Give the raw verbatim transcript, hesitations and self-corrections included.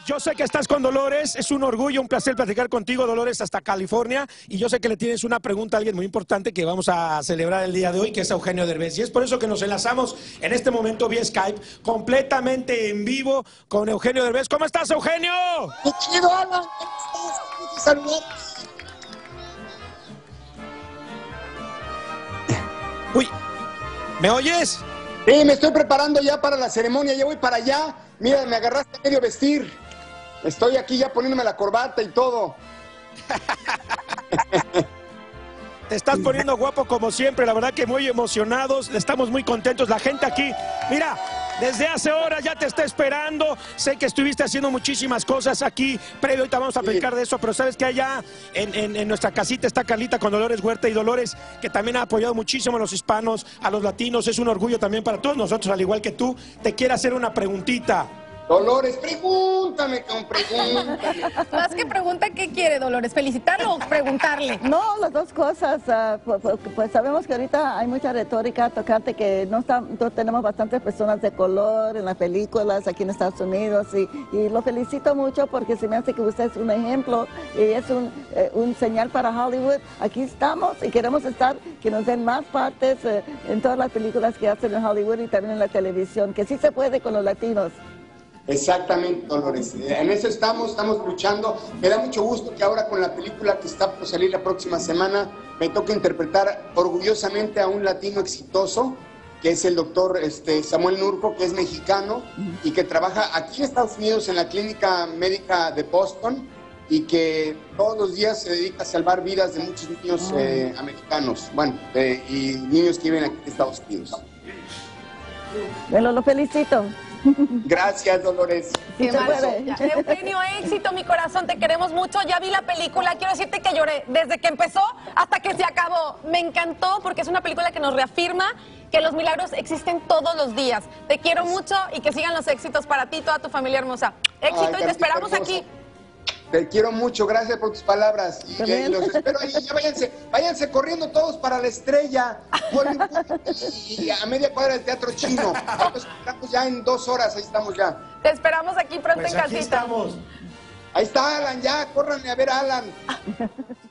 Yo sé que estás con Dolores, es un orgullo, un placer platicar contigo, Dolores, hasta California, y yo sé que le tienes una pregunta a alguien muy importante que vamos a celebrar el día de hoy, que es Eugenio Derbez, y es por eso que nos enlazamos en este momento vía Skype, completamente en vivo con Eugenio Derbez. ¿Cómo estás, Eugenio? ¡Qué chido, Alan! ¿Cómo estás? Saludar. Uy, ¿me oyes? Sí, me estoy preparando ya para la ceremonia, ya voy para allá. Mira, me agarraste a medio vestir. Estoy aquí ya poniéndome la corbata y todo. Te estás poniendo guapo como siempre, la verdad que muy emocionados, estamos muy contentos, la gente aquí, mira, desde hace horas ya te está esperando, sé que estuviste haciendo muchísimas cosas aquí, previo, ahorita vamos a platicar de eso, pero sabes que allá en, en, en nuestra casita está Carlita con Dolores Huerta, y Dolores, que también ha apoyado muchísimo a los hispanos, a los latinos, es un orgullo también para todos nosotros, al igual que tú, te quiere hacer una preguntita. Dolores, pregúntame, con pregúntame. Más que pregunta, ¿qué quiere, Dolores? ¿Felicitarlo o preguntarle? No, las dos cosas. Uh, pues, pues sabemos que ahorita hay mucha retórica, tocante que no, está, no tenemos bastantes personas de color en las películas aquí en Estados Unidos, y, y lo felicito mucho porque se me hace que usted es un ejemplo y es un, eh, un señal para Hollywood. Aquí estamos y queremos estar, que nos den más partes eh, en todas las películas que hacen en Hollywood y también en la televisión, que sí se puede con los latinos. Exactamente, Dolores. En eso estamos, estamos luchando. Me da mucho gusto que ahora con la película que está por salir la próxima semana me toque interpretar orgullosamente a un latino exitoso, que es el doctor este, Samuel Nurko, que es mexicano y que trabaja aquí en Estados Unidos en la Clínica Médica de Boston y que todos los días se dedica a salvar vidas de muchos niños eh, americanos, bueno, eh, y niños que viven aquí en Estados Unidos. Bueno, lo felicito. Gracias, Dolores. Sí, se puede. Eugenio, éxito, mi corazón, te queremos mucho. Ya vi la película, quiero decirte que lloré desde que empezó hasta que se acabó. Me encantó porque es una película que nos reafirma que los milagros existen todos los días. Te quiero mucho y que sigan los éxitos para ti y toda tu familia hermosa. Éxito. Ay, y te esperamos hermosa. Aquí. Te quiero mucho, gracias por tus palabras. Y, y los espero ahí, ya váyanse, váyanse corriendo todos para la Estrella. Y, y a media cuadra del Teatro Chino. Estamos ya en dos horas, ahí estamos ya. Te esperamos aquí pronto Pues en aquí casita. Estamos. Ahí está Alan, ya, córranme a ver a Alan.